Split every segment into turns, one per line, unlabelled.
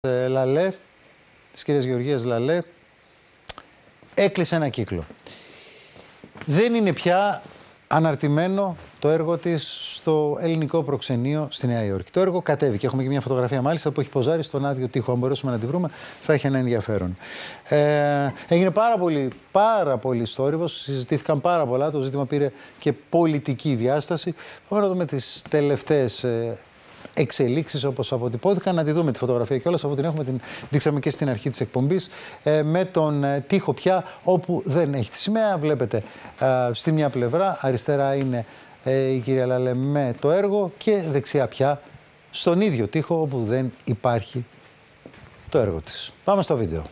Λαλέ, της κυρίας Γεωργίας Λαλέ, έκλεισε ένα κύκλο. Δεν είναι πια αναρτημένο το έργο της στο ελληνικό προξενείο στη Νέα Υόρκη. Το έργο κατέβηκε. Έχουμε και μια φωτογραφία μάλιστα που έχει ποζάρει στον άδειο τοίχο. Αν μπορέσουμε να τη βρούμε, θα έχει ένα ενδιαφέρον. Έγινε πάρα πολύ θόρυβος, συζητήθηκαν πάρα πολλά. Το ζήτημα πήρε και πολιτική διάσταση. Πάμε να δούμε τις τελευταίες εξελίξεις όπως αποτυπώθηκαν. Να τη δούμε τη φωτογραφία κιόλας, αφού την έχουμε, την δείξαμε και στην αρχή της εκπομπής, με τον τοίχο πια όπου δεν έχει τη σημαία. Βλέπετε στη μια πλευρά, αριστερά είναι η κυρία Λαλέ με το έργο και δεξιά πια στον ίδιο τοίχο όπου δεν υπάρχει το έργο της. Πάμε στο βίντεο.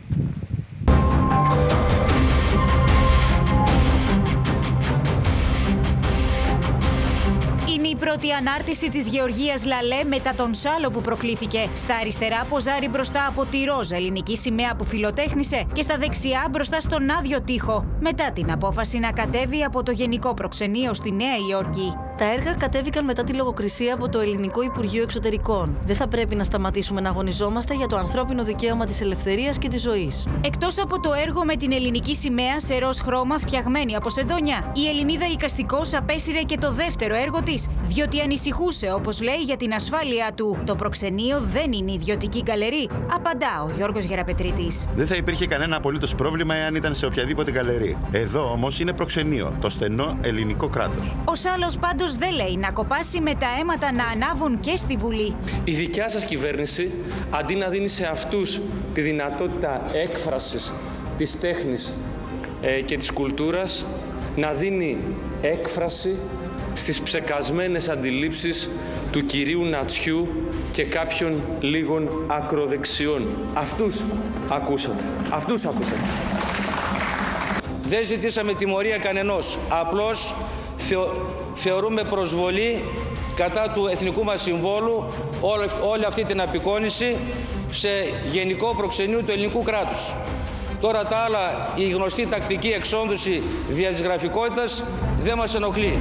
Είναι η πρώτη ανάρτηση της Γεωργίας Λαλέ μετά τον σάλο που προκλήθηκε. Στα αριστερά ποζάρει μπροστά από τη ροζ ελληνική σημαία που φιλοτέχνησε και στα δεξιά μπροστά στον άδειο τοίχο, μετά την απόφαση να κατέβει από το Γενικό Προξενείο στη Νέα Υόρκη.
Τα έργα κατέβηκαν μετά τη λογοκρισία από το Ελληνικό Υπουργείο Εξωτερικών. Δεν θα πρέπει να σταματήσουμε να αγωνιζόμαστε για το ανθρώπινο δικαίωμα της ελευθερίας και της ζωής.
Εκτός από το έργο με την ελληνική σημαία σε ροζ χρώμα φτιαγμένη από σεντόνια, η Ελληνίδα οικαστικός απέσυρε και το δεύτερο έργο της, διότι ανησυχούσε, όπως λέει, για την ασφάλειά του. Το προξενείο δεν είναι ιδιωτική γκαλερί, απαντά ο Γιώργος Γεραπετρίτης.
Δεν θα υπήρχε κανένα απολύτως πρόβλημα εάν ήταν σε οποιαδήποτε γκαλερί. Εδώ όμως είναι προξενείο, το στενό ελληνικό κράτος.
Ο σάλος πάντως δεν λέει να κοπάσει με τα αίματα να ανάβουν και στη Βουλή.
Η δικιά σας κυβέρνηση, αντί να δίνει σε αυτούς τη δυνατότητα έκφρασης της τέχνης και της κουλτούρας, να δίνει έκφραση στις ψεκασμένες αντιλήψεις του κυρίου Νατσιού και κάποιων λίγων ακροδεξιών. Αυτούς ακούσατε. Αυτούς ακούσατε. Δεν ζητήσαμε τιμωρία κανενός. Απλώς θεωρούμε προσβολή κατά του εθνικού μας συμβόλου όλη αυτή την απεικόνηση σε Γενικό Προξενείο του ελληνικού κράτους. Τώρα τα άλλα, η γνωστή τακτική εξόντωση δια της γραφικότητας δεν μας ενοχλεί.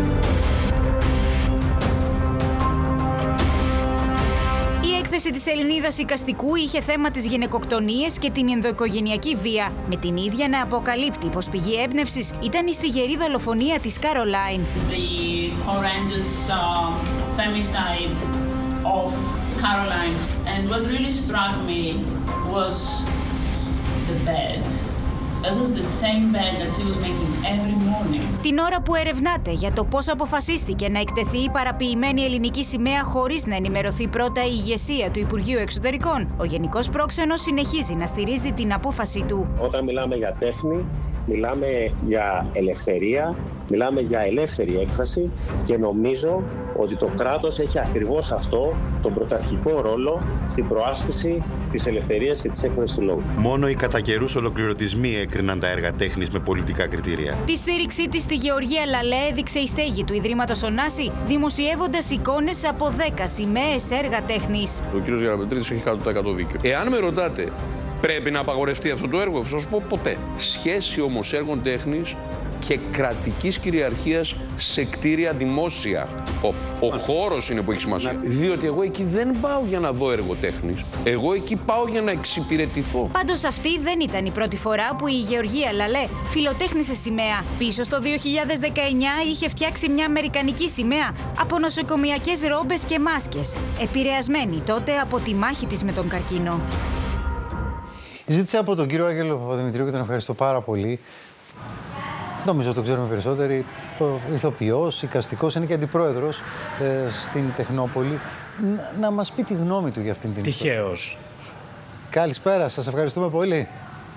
Η έκθεση της Ελληνίδας οικαστικού είχε θέμα τις γυναικοκτονίες και την ενδοοικογενειακή βία, με την ίδια να αποκαλύπτει πως πηγή έμπνευσης ήταν η στιγερή δολοφονία της Caroline.
The horrendous femicide of Caroline. And what really struck me was the bed. It was the same bed that she was making every morning.
Την ώρα που ερευνάται για το πώς αποφασίστηκε να εκτεθεί η παραποιημένη ελληνική σημαία χωρίς να ενημερωθεί πρώτα η ηγεσία του Υπουργείου Εξωτερικών, ο Γενικός Πρόξενος συνεχίζει να στηρίζει την απόφαση του.
Όταν μιλάμε για τέχνη, μιλάμε για ελευθερία, μιλάμε για ελεύθερη έκφραση και νομίζω ότι το κράτος έχει ακριβώς αυτό τον πρωταρχικό ρόλο στην προάσπιση της ελευθερίας και της έκφρασης του λόγου.
Μόνο οι κατά καιρούς ολοκληρωτισμοί έκριναν τα έργα τέχνης με πολιτικά κριτήρια.
Τη στήριξή της στη Γεωργία Λαλέ έδειξε η στέγη του Ιδρύματος Ωνάση, δημοσιεύοντας εικόνες από 10 σημαίες έργα τέχνης.
Ο κ. Γεραπετρίτης έχει 100% δίκιο. Εάν με ρωτάτε, πρέπει να απαγορευτεί αυτό το έργο, θα σας πω ποτέ. Σχέση όμως έργων τέχνης και κρατικής κυριαρχίας σε κτίρια δημόσια. Ο χώρος είναι που έχει σημασία. Διότι εγώ εκεί δεν πάω για να δω έργο τέχνης. Εγώ εκεί πάω για να εξυπηρετηθώ.
Πάντως αυτή δεν ήταν η πρώτη φορά που η Γεωργία Λαλέ φιλοτέχνησε σημαία. Πίσω στο 2019 είχε φτιάξει μια αμερικανική σημαία από νοσοκομιακές ρόμπες και μάσκες, επηρεασμένη τότε από τη μάχη της με τον καρκίνο.
Ζήτησα από τον κύριο Άγγελο Παπαδημητρίου και τον ευχαριστώ πάρα πολύ. Νομίζω το ξέρουμε περισσότεροι. Ηθοποιός, οικαστικός, είναι και αντιπρόεδρος στην Τεχνόπολη. Να μας πει τη γνώμη του για αυτήν την ιστορία.
Τυχαίως.
Καλησπέρα, σας ευχαριστούμε πολύ.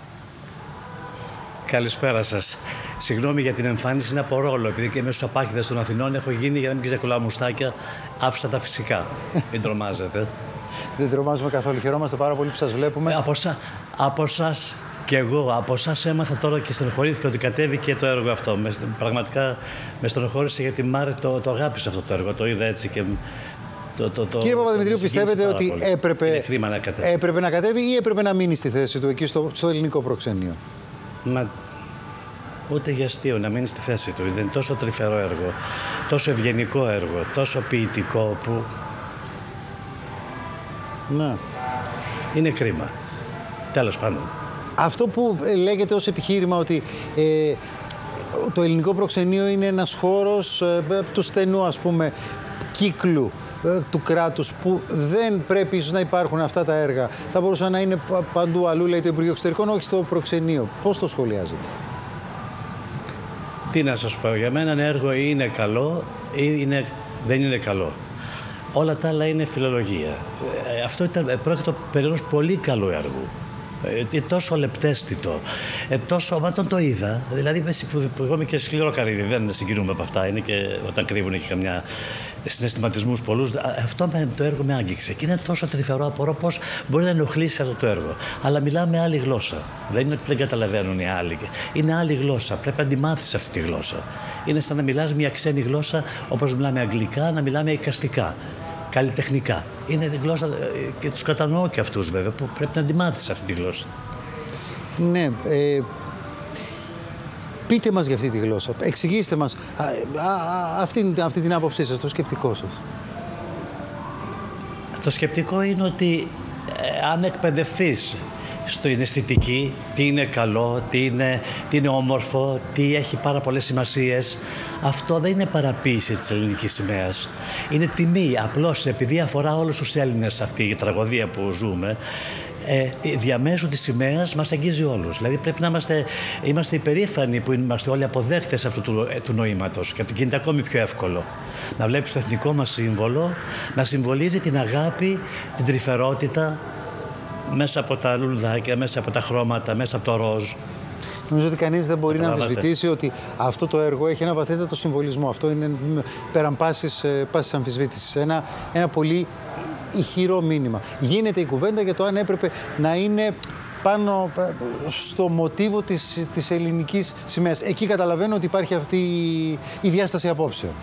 Καλησπέρα σας. Συγγνώμη για την εμφάνιση, είναι από ρόλο. Επειδή και μέσα στους απάχηδες των Αθηνών έχω γίνει, για να μην ξεκολλάω μουστάκια, άφησα τα φυσικά. Μην τρομάζετε.
Δεν τρομάζουμε καθόλου. Χαιρόμαστε πάρα πολύ που σας βλέπουμε.
Από εσάς και εγώ, από εσάς έμαθα τώρα και στενοχωρήθηκα ότι κατέβηκε το έργο αυτό. Πραγματικά με στενοχώρησε γιατί Μάρη το αγάπησε αυτό το έργο. Το είδα έτσι και.
Κύριε Παπαδημητρίου, πιστεύετε ότι έπρεπε να κατέβει ή έπρεπε να μείνει στη θέση του εκεί στο ελληνικό προξενείο?
Ούτε για αστείο να μείνει στη θέση του. Είναι τόσο τρυφερό έργο, τόσο ευγενικό έργο, τόσο ποιητικό που.
Ναι.
Είναι κρίμα. Τέλος πάντων.
Αυτό που λέγεται ως επιχείρημα ότι το ελληνικό προξενείο είναι ένας χώρος του στενού, ας πούμε, κύκλου του κράτους, που δεν πρέπει ίσως να υπάρχουν αυτά τα έργα. Θα μπορούσαν να είναι παντού αλλού, λέει το Υπουργείο Εξωτερικών, όχι στο προξενείο. Πώς το σχολιάζετε?
Τι να σας πω, για μένα ένα έργο είναι καλό ή δεν είναι καλό. Όλα τα άλλα είναι φιλολογία. Αυτό πρόκειται περί ενός πολύ καλού έργου. Τόσο λεπτέστητο, μα τον το είδα. Δηλαδή, που εγώ είμαι και σκληρό καρύδι, δεν συγκινούμε από αυτά. Είναι και όταν κρύβουν και καμιά συναισθηματισμούς πολλούς. Αυτό το έργο με άγγιξε. Και είναι τόσο τρυφερό, απορώ πώς μπορεί να ενοχλήσει αυτό το έργο. Αλλά μιλάμε άλλη γλώσσα. Δεν είναι ότι δεν καταλαβαίνουν οι άλλοι. Είναι άλλη γλώσσα. Πρέπει να τη μάθεις αυτή τη γλώσσα. Είναι σαν να μιλάς μια ξένη γλώσσα, όπως μιλάμε αγγλικά, να μιλάμε εικαστικά. Καλλιτεχνικά. Είναι τη γλώσσα και τους κατανοώ και αυτούς βέβαια, που πρέπει να τη μάθεις αυτή τη γλώσσα.
Ναι, πείτε μας για αυτή τη γλώσσα. Εξηγήστε μας αυτή την άποψή σας, το σκεπτικό σας.
Το σκεπτικό είναι ότι αν εκπαιδευτείς στην αισθητική, τι είναι καλό, τι είναι όμορφο, τι έχει πάρα πολλές σημασίες, αυτό δεν είναι παραποίηση της ελληνικής σημαίας. Είναι τιμή, απλώς επειδή αφορά όλους τους Έλληνες αυτή η τραγωδία που ζούμε, διαμέσου της σημαίας μας αγγίζει όλους. Δηλαδή πρέπει να είμαστε υπερήφανοι που είμαστε όλοι αποδέχτες αυτού του νοήματος, και το γίνεται ακόμη πιο εύκολο. Να βλέπεις το εθνικό μας σύμβολο να συμβολίζει την αγάπη, την τρυφερότητα, μέσα από τα λουλουδάκια, μέσα από τα χρώματα, μέσα από το ροζ.
Νομίζω ότι κανείς δεν μπορεί να αμφισβητήσει ότι αυτό το έργο έχει ένα βαθύτατο συμβολισμό. Αυτό είναι πέραν πάσης αμφισβήτησης. Ένα πολύ ηχηρό μήνυμα. Γίνεται η κουβέντα για το αν έπρεπε να είναι πάνω στο μοτίβο της ελληνικής σημαίας. Εκεί καταλαβαίνω ότι υπάρχει αυτή η διάσταση απόψεων.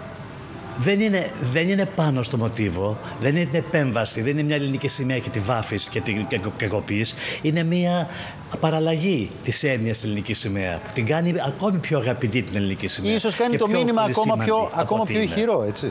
Δεν είναι πάνω στο μοτίβο, δεν είναι επέμβαση, δεν είναι μια ελληνική σημαία και τη βάφεις και την κακοποιείς. Είναι μια παραλλαγή της έννοιας ελληνικής σημαία, που την κάνει ακόμη πιο αγαπητή την ελληνική σημαία.
Ίσως κάνει το μήνυμα ακόμα πιο ηχηρό, έτσι.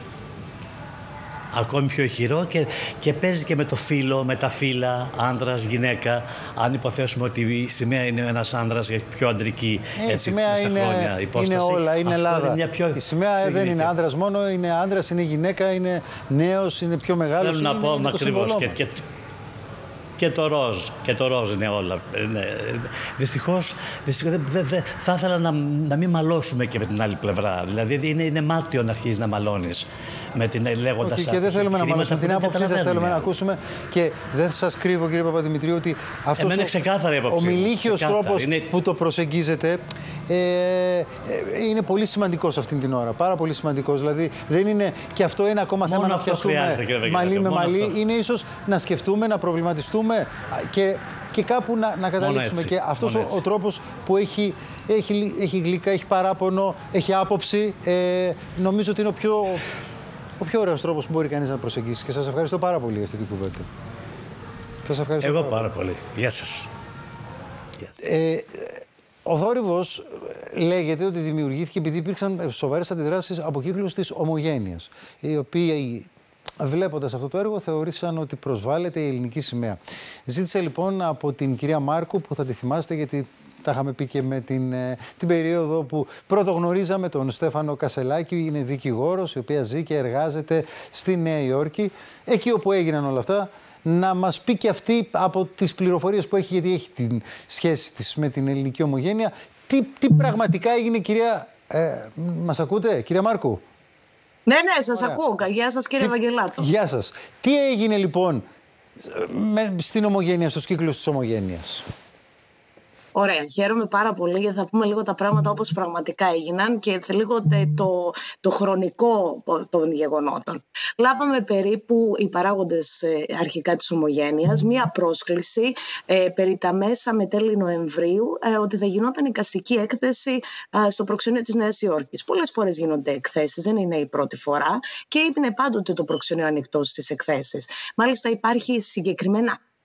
Ακόμη πιο ηχηρό και παίζει και με το φύλο, με τα φύλλα, άνδρας, γυναίκα. Αν υποθέσουμε ότι η σημαία είναι ένας άνδρας, πιο αντρική.
Η σημαία είναι όλα, είναι Ελλάδα. Η σημαία δεν είναι άνδρας μόνο, είναι άνδρας, είναι γυναίκα, είναι νέος, είναι πιο μεγάλος.
Θέλω να πω ακριβώς. Και το ροζ είναι όλα. Δυστυχώς θα ήθελα να μην μαλώσουμε και με την άλλη πλευρά. Δηλαδή είναι μάτιο να αρχίζεις να μαλώνεις.
Όχι, και δεν θέλουμε να μαλώσουμε. Την άποψή σας θέλουμε να ακούσουμε, και δεν σας κρύβω, κύριε Παπαδημητρίου, ότι αυτός ο μιλίχιος τρόπος που το προσεγγίζετε είναι πολύ σημαντικός αυτήν την ώρα. Πάρα πολύ σημαντικός. Δηλαδή δεν είναι και αυτό ένα ακόμα θέμα να πιαστούμε μαλλί με μαλλί. Είναι ίσως να σκεφτούμε, να προβληματιστούμε και κάπου να καταλήξουμε. Και αυτός ο τρόπος που έχει γλυκά, έχει παράπονο, έχει άποψη, νομίζω ότι είναι ο πιο ωραίος τρόπος που μπορεί κανείς να προσεγγίσει. Και σας ευχαριστώ πάρα πολύ για αυτή την κουβέντα. Σας ευχαριστώ.
Εγώ πάρα πολύ. Γεια σας.
Ο θόρυβος λέγεται ότι δημιουργήθηκε επειδή υπήρξαν σοβαρές αντιδράσεις από κύκλους της Ομογένειας, οι οποίοι, βλέποντας αυτό το έργο, θεωρήσαν ότι προσβάλλεται η ελληνική σημαία. Ζήτησα λοιπόν από την κυρία Μάρκου, που θα τη θυμάστε γιατί τα είχαμε πει και με την περίοδο που πρώτο γνωρίζαμε τον Στέφανο Κασελάκη, είναι δικηγόρος, η οποία ζει και εργάζεται στη Νέα Υόρκη, εκεί όπου έγιναν όλα αυτά, να μας πει και αυτή από τις πληροφορίες που έχει, γιατί έχει την σχέση της με την ελληνική ομογένεια, τι πραγματικά έγινε, κυρία. Μας ακούτε, κυρία Μάρκου?
Ναι, σας ακούω. Γεια σας, κύριε Βαγγελάτο.
Γεια σας. Τι έγινε λοιπόν στην ομογένεια, στους κύκλους της ομογένειας?
Ωραία, χαίρομαι πάρα πολύ, γιατί θα πούμε λίγο τα πράγματα όπως πραγματικά έγιναν και λίγο το χρονικό των γεγονότων. Λάβαμε περίπου οι παράγοντες αρχικά της ομογένειας μία πρόσκληση περί τα μέσα με τέλη Νοεμβρίου ότι θα γινόταν εικαστική έκθεση στο προξενείο της Νέας Υόρκης. Πολλές φορές γίνονται εκθέσεις, δεν είναι η πρώτη φορά, και είναι πάντοτε το προξενείο ανοιχτό στις εκθέσεις. Μάλιστα υπάρχει συγκεκριμένα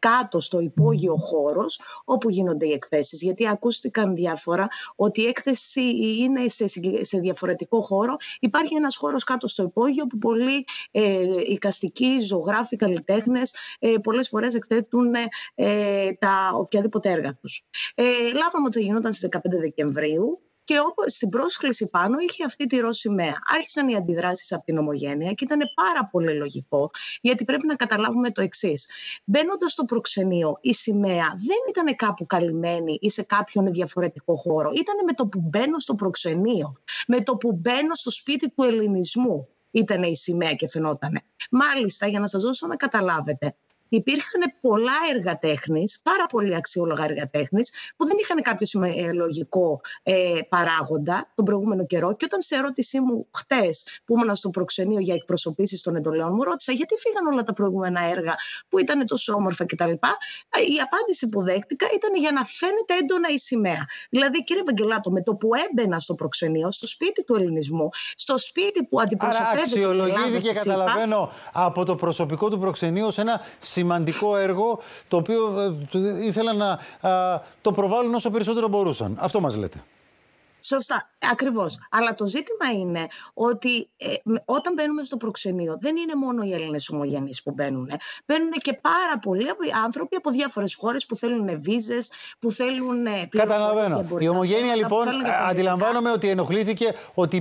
κάτω στο υπόγειο χώρος όπου γίνονται οι εκθέσεις. Γιατί ακούστηκαν διάφορα ότι η έκθεση είναι σε διαφορετικό χώρο. Υπάρχει ένας χώρος κάτω στο υπόγειο που πολλοί εικαστικοί, ζωγράφοι, καλλιτέχνες πολλές φορές εκθέτουν τα οποιαδήποτε έργα τους. Λάβαμε ότι γινόταν στις 15 Δεκεμβρίου. Και όπως στην πρόσκληση πάνω είχε αυτή τη ροζ σημαία. Άρχισαν οι αντιδράσεις από την Ομογένεια και ήταν πάρα πολύ λογικό, γιατί πρέπει να καταλάβουμε το εξής. Μπαίνοντας στο προξενείο, η σημαία δεν ήταν κάπου καλυμμένη ή σε κάποιον διαφορετικό χώρο. Ήταν με το που μπαίνω στο προξενείο, με το που μπαίνω στο σπίτι του ελληνισμού. Ήταν η σημαία και φαινότανε. Μάλιστα, για να σας δώσω να καταλάβετε, υπήρχαν πολλά έργα τέχνης, πάρα πολύ αξιόλογα έργα τέχνης, που δεν είχαν κάποιο σημειολογικό παράγοντα τον προηγούμενο καιρό. Και όταν σε ερώτησή μου χτες, που ήμουν στο προξενείο για εκπροσωπήσεις των εντολέων, μου ρώτησα γιατί φύγαν όλα τα προηγούμενα έργα που ήταν τόσο όμορφα κτλ. Η απάντηση που δέχτηκα ήταν για να φαίνεται έντονα η σημαία. Δηλαδή, κύριε Βαγγελάτο, με το που έμπαινα στο προξενείο, στο σπίτι του ελληνισμού, στο σπίτι που αντιπροσωπεύεται.
Άρα, αξιολογήθηκε, καταλαβαίνω, από το προσωπικό του προξενείου σε ένα σημαντικό έργο, το οποίο ήθελαν να το προβάλλουν όσο περισσότερο μπορούσαν. Αυτό μας λέτε.
Σωστά, ακριβώς. Αλλά το ζήτημα είναι ότι όταν μπαίνουμε στο προξενείο, δεν είναι μόνο οι Έλληνες ομογενείς που μπαίνουν. Μπαίνουν και πάρα πολλοί άνθρωποι από διάφορες χώρες που θέλουν βίζες, που θέλουν.
Καταλαβαίνω. Η Ομογένεια, λοιπόν, αντιλαμβάνομαι ότι ενοχλήθηκε ότι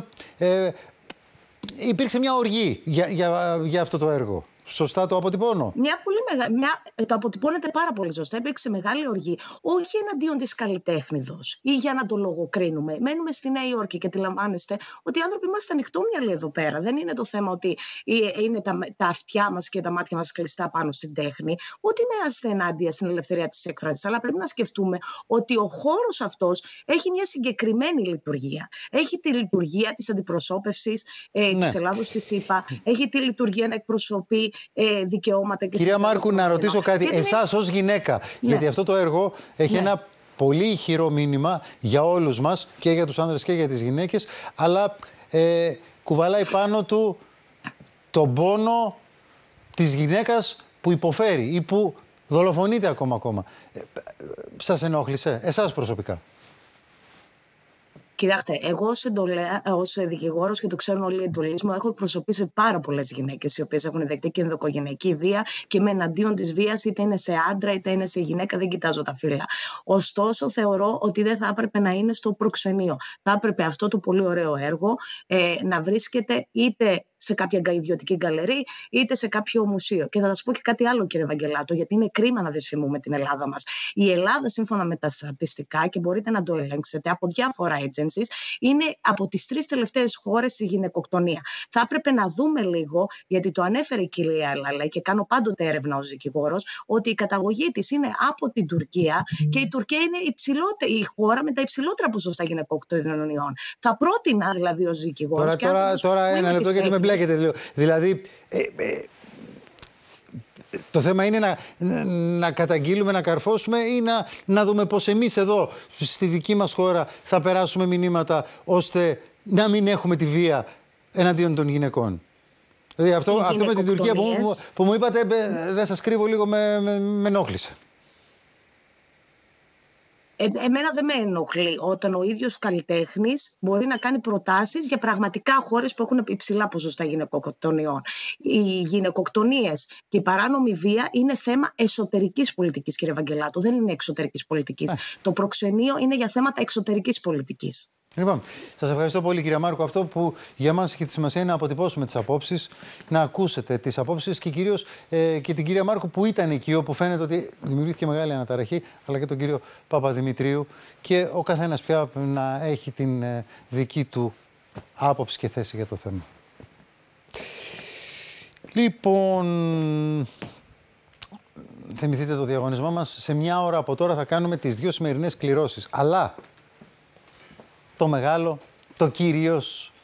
υπήρξε μια οργή για αυτό το έργο. Σωστά το αποτυπώνω?
Το αποτυπώνεται πάρα πολύ σωστά. Υπήρξε μεγάλη οργή. Όχι εναντίον της καλλιτέχνηδος ή για να το λογοκρίνουμε. Μένουμε στη Νέα Υόρκη και αντιλαμβάνεστε ότι οι άνθρωποι είμαστε ανοιχτόμυαλοι εδώ πέρα. Δεν είναι το θέμα ότι είναι τα αυτιά μας και τα μάτια μας κλειστά πάνω στην τέχνη. Ούτε είμαστε ενάντια στην ελευθερία της έκφρασης. Αλλά πρέπει να σκεφτούμε ότι ο χώρος αυτός έχει μια συγκεκριμένη λειτουργία. Έχει τη λειτουργία της αντιπροσώπευσης της Ελλάδος στη ΣΥΠΑ. Έχει τη λειτουργία να εκπροσωπεί δικαιώματα και.
Κυρία Μάρκου, να ρωτήσω κάτι. Εσάς ως γυναίκα, γιατί αυτό το έργο έχει ένα πολύ ηχηρό μήνυμα για όλους μας, και για τους άνδρες και για τις γυναίκες, αλλά κουβαλάει πάνω του τον πόνο της γυναίκας που υποφέρει ή που δολοφονείται ακόμα. Σας ενόχλησε, εσάς προσωπικά?
Κοιτάξτε, εγώ ως δικηγόρος, και το ξέρουν όλοι οι εντολείς μου, έχω εκπροσωπήσει πάρα πολλές γυναίκες οι οποίες έχουν δεχτεί και ενδοκογενειακή βία και με εναντίον της βίας, είτε είναι σε άντρα είτε είναι σε γυναίκα, δεν κοιτάζω τα φύλλα. Ωστόσο, θεωρώ ότι δεν θα έπρεπε να είναι στο προξενείο. Θα έπρεπε αυτό το πολύ ωραίο έργο να βρίσκεται είτε σε κάποια ιδιωτική γκαλερί, είτε σε κάποιο μουσείο. Και θα σας πω και κάτι άλλο, κύριε Βαγγελάτο, γιατί είναι κρίμα να δυσφημούμε την Ελλάδα μας. Η Ελλάδα, σύμφωνα με τα στατιστικά, και μπορείτε να το ελέγξετε από διάφορα agencies, είναι από τις 3 τελευταίες χώρες στη γυναικοκτονία. Θα έπρεπε να δούμε λίγο, γιατί το ανέφερε η κυρία Λαλέ και κάνω πάντοτε έρευνα ως δικηγόρος, ότι η καταγωγή της είναι από την Τουρκία και η Τουρκία είναι η χώρα με τα υψηλότερα ποσοστά γυναικοκτονιών. Θα πρότεινα δηλαδή ως δικηγόρος.
Τώρα ένα λεπτό, γιατί με μπλέκετε. Δηλαδή, το θέμα είναι να καταγγείλουμε, να καρφώσουμε, ή να δούμε πως εμείς εδώ στη δική μας χώρα θα περάσουμε μηνύματα ώστε να μην έχουμε τη βία εναντίον των γυναικών. Δηλαδή αυτό με την Τουρκία που μου είπατε, δεν σας κρύβω, λίγο με ενόχλησε.
Εμένα δεν με ενοχλεί όταν ο ίδιος καλλιτέχνης μπορεί να κάνει προτάσεις για πραγματικά χώρες που έχουν υψηλά ποσοστά γυναικοκτονιών. Οι γυναικοκτονίες και η παράνομη βία είναι θέμα εσωτερικής πολιτικής, κύριε Βαγγελάτο, δεν είναι εξωτερικής πολιτικής. Το προξενείο είναι για θέματα εξωτερικής πολιτικής.
Λοιπόν, σας ευχαριστώ πολύ, κυρία Μάρκου. Αυτό που για μας έχει τη σημασία είναι να αποτυπώσουμε τις απόψεις, να ακούσετε τις απόψεις και κυρίως και την κυρία Μάρκου που ήταν εκεί, όπου φαίνεται ότι δημιουργήθηκε μεγάλη αναταραχή, αλλά και τον κύριο Παπαδημητρίου, και ο καθένας πια να έχει την δική του άποψη και θέση για το θέμα. Λοιπόν, θυμηθείτε το διαγωνισμό μας. Σε μια ώρα από τώρα θα κάνουμε τις 2 σημερινές κληρώσεις. Αλλά το μεγάλο, το κυρίως